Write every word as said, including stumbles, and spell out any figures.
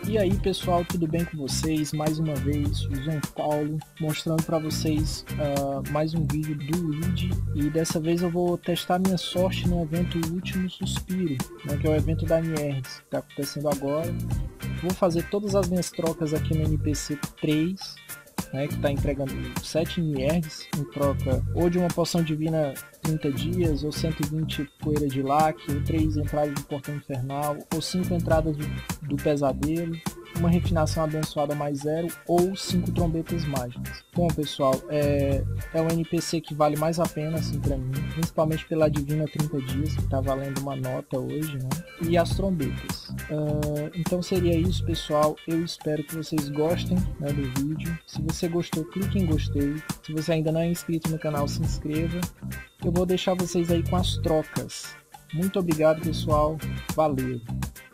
E aí pessoal, tudo bem com vocês? Mais uma vez, o João Paulo mostrando para vocês uh, mais um vídeo do Luigi. E dessa vez eu vou testar minha sorte no evento Último Suspiro, né, que é o evento da Nierds, que está acontecendo agora. Vou fazer todas as minhas trocas aqui no N P C três, né, que está entregando sete Nierds em troca ou de uma poção divina trinta dias, ou cento e vinte poeira de lac, ou três entradas do portão infernal, ou cinco entradas do, do pesadelo, uma refinação abençoada mais zero, ou cinco trombetas mágicas. Bom pessoal, é, é um N P C que vale mais a pena assim para mim, principalmente pela divina trinta dias, que está valendo uma nota hoje, né? E as trombetas. Uh, então seria isso pessoal, eu espero que vocês gostem, né, do vídeo. Se você gostou, clique em gostei. Se você ainda não é inscrito no canal, se inscreva. Eu vou deixar vocês aí com as trocas. Muito obrigado pessoal, valeu!